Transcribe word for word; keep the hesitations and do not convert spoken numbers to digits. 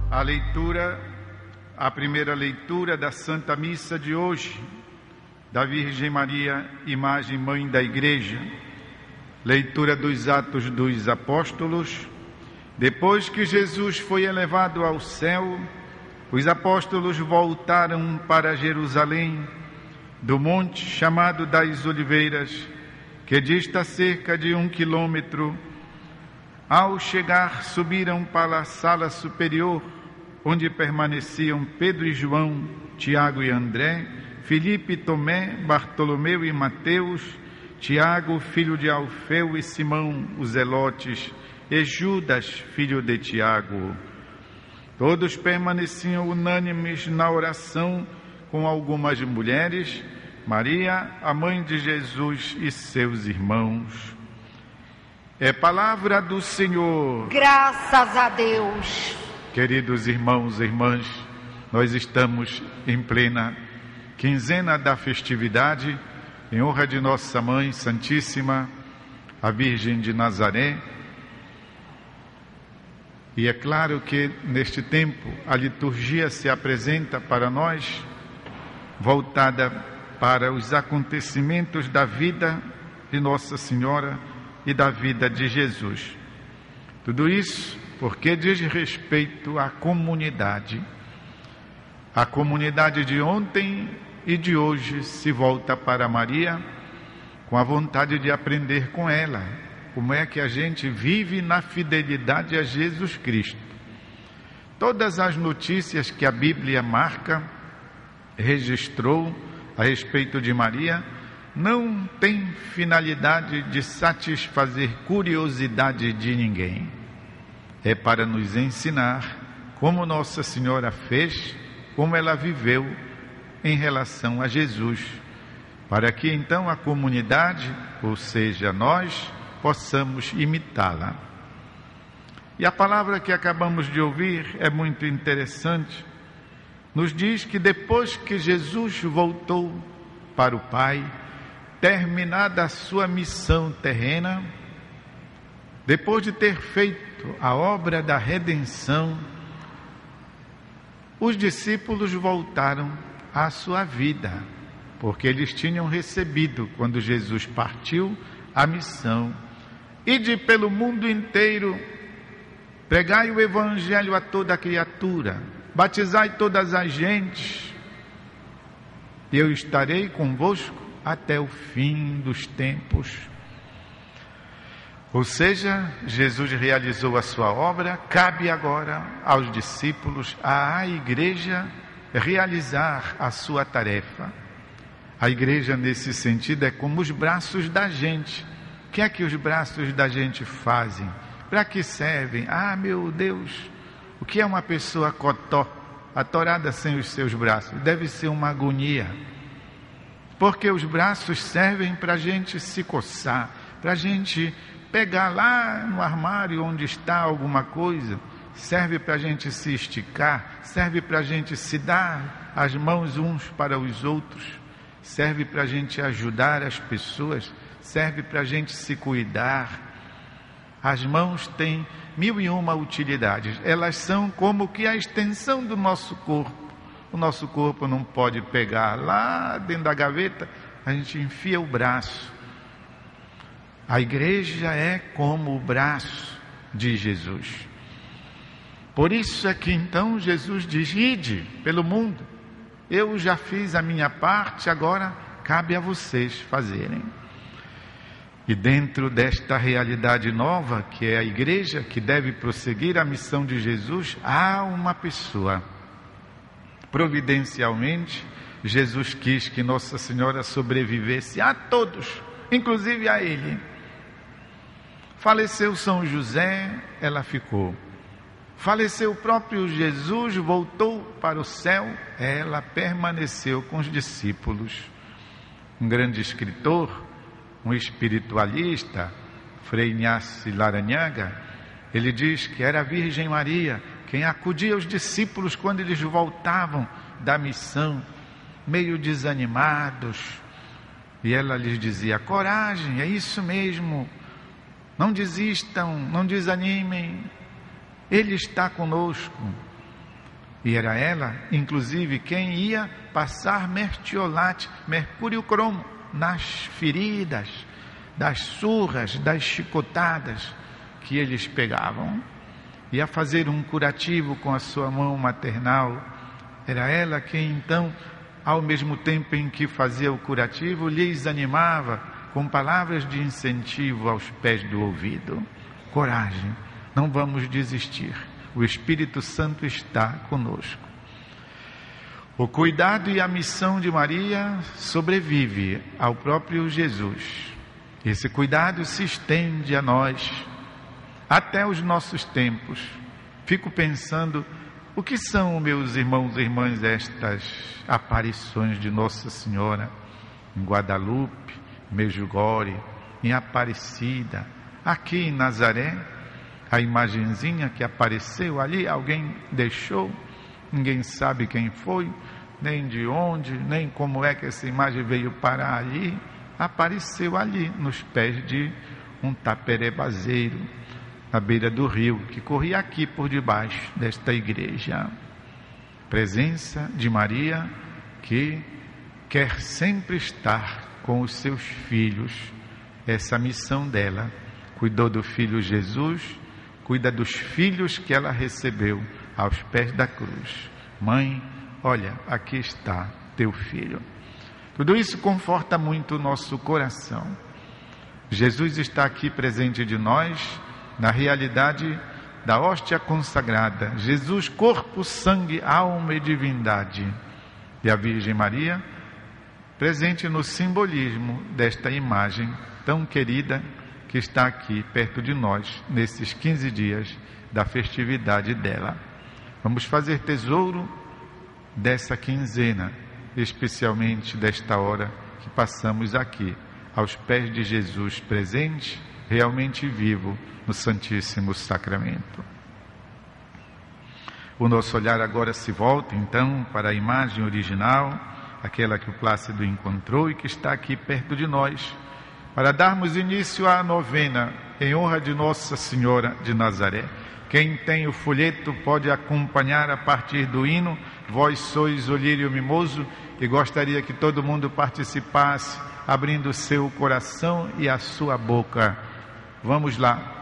A leitura, a primeira leitura da Santa Missa de hoje, da Virgem Maria, imagem mãe da Igreja. Leitura dos Atos dos Apóstolos. Depois que Jesus foi elevado ao céu, os apóstolos voltaram para Jerusalém, do monte chamado das Oliveiras, que dista cerca de um quilômetro. Ao chegar, subiram para a sala superior, onde permaneciam Pedro e João, Tiago e André, Filipe e Tomé, Bartolomeu e Mateus, Tiago, filho de Alfeu, e Simão, os Zelotes, e Judas, filho de Tiago. Todos permaneciam unânimes na oração, com algumas mulheres, Maria, a mãe de Jesus, e seus irmãos. É palavra do Senhor. Graças a Deus. Queridos irmãos e irmãs, nós estamos em plena quinzena da festividade, em honra de Nossa Mãe Santíssima, a Virgem de Nazaré. E é claro que neste tempo a liturgia se apresenta para nós, voltada para os acontecimentos da vida de Nossa Senhora e da vida de Jesus. Tudo isso porque diz respeito à comunidade. A comunidade de ontem e de hoje se volta para Maria com a vontade de aprender com ela como é que a gente vive na fidelidade a Jesus Cristo. Todas as notícias que a Bíblia marca, registrou a respeito de Maria, não tem finalidade de satisfazer curiosidade de ninguém. É para nos ensinar como Nossa Senhora fez, como ela viveu em relação a Jesus, para que então a comunidade, ou seja, nós, possamos imitá-la. E a palavra que acabamos de ouvir é muito interessante. Nos diz que depois que Jesus voltou para o Pai, terminada a sua missão terrena, depois de ter feito a obra da redenção, os discípulos voltaram à sua vida, porque eles tinham recebido, quando Jesus partiu, a missão: ide pelo mundo inteiro, pregai o Evangelho a toda criatura, batizai todas as gentes, e eu estarei convosco até o fim dos tempos. Ou seja, Jesus realizou a sua obra, cabe agora aos discípulos, à igreja, realizar a sua tarefa. A igreja, nesse sentido, é como os braços da gente. O que é que os braços da gente fazem? Para que servem? Ah, meu Deus, o que é uma pessoa cotó, atorada sem os seus braços? Deve ser uma agonia. Porque os braços servem para a gente se coçar, para a gente pegar lá no armário onde está alguma coisa, serve para a gente se esticar, serve para a gente se dar as mãos uns para os outros, serve para a gente ajudar as pessoas, serve para a gente se cuidar. As mãos têm mil e uma utilidades, elas são como que a extensão do nosso corpo. O nosso corpo não pode pegar lá dentro da gaveta, a gente enfia o braço. A igreja é como o braço de Jesus. Por isso é que então Jesus diz: ide pelo mundo, eu já fiz a minha parte, agora cabe a vocês fazerem. E dentro desta realidade nova, que é a igreja, que deve prosseguir a missão de Jesus, há uma pessoa. Providencialmente, Jesus quis que Nossa Senhora sobrevivesse a todos, inclusive a ele. Faleceu São José, ela ficou. Faleceu o próprio Jesus, voltou para o céu, ela permaneceu com os discípulos. Um grande escritor, um espiritualista, Frei Inácio Larrañaga, ele diz que era a Virgem Maria quem acudia aos discípulos quando eles voltavam da missão, meio desanimados, e ela lhes dizia: coragem, é isso mesmo, não desistam, não desanimem, Ele está conosco. E era ela, inclusive, quem ia passar mertiolate, mercúrio cromo, nas feridas, das surras, das chicotadas que eles pegavam. Ia fazer um curativo com a sua mão maternal. Era ela quem então, ao mesmo tempo em que fazia o curativo, lhes animava com palavras de incentivo aos pés do ouvido. Coragem, não vamos desistir. O Espírito Santo está conosco. O cuidado e a missão de Maria sobrevive ao próprio Jesus. Esse cuidado se estende a nós, até os nossos tempos. Fico pensando, o que são, meus irmãos e irmãs, estas aparições de Nossa Senhora em Guadalupe, Medjugorje, em Aparecida, aqui em Nazaré? A imagenzinha que apareceu ali, alguém deixou, ninguém sabe quem foi, nem de onde, nem como é que essa imagem veio parar ali. Apareceu ali, nos pés de um taperebazeiro, na beira do rio, que corria aqui por debaixo desta igreja. Presença de Maria, que quer sempre estar com os seus filhos. Essa missão dela, cuidou do filho Jesus, cuida dos filhos que ela recebeu aos pés da cruz. Mãe, olha, aqui está teu filho. Tudo isso conforta muito o nosso coração. Jesus está aqui presente de nós, na realidade da hóstia consagrada. Jesus, corpo, sangue, alma e divindade. E a Virgem Maria, presente no simbolismo desta imagem tão querida, que está aqui perto de nós, nesses quinze dias da festividade dela. Vamos fazer tesouro dessa quinzena, especialmente desta hora que passamos aqui, aos pés de Jesus presente, realmente vivo, no Santíssimo Sacramento. O nosso olhar agora se volta, então, para a imagem original, aquela que o Plácido encontrou e que está aqui perto de nós, para darmos início à novena em honra de Nossa Senhora de Nazaré. Quem tem o folheto pode acompanhar a partir do hino Vós sois o lírio mimoso, e gostaria que todo mundo participasse, abrindo o seu coração e a sua boca. Vamos lá.